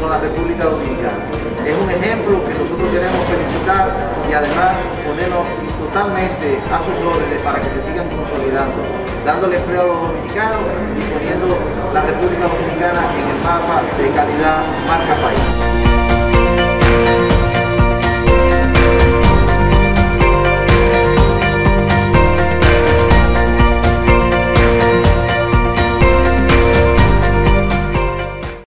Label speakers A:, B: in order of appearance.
A: la República Dominicana. Es un ejemplo que nosotros queremos felicitar y además ponernos totalmente a sus órdenes para que se sigan consolidando, dándole empleo a los dominicanos y poniendo la República Dominicana en el mapa de calidad marca país.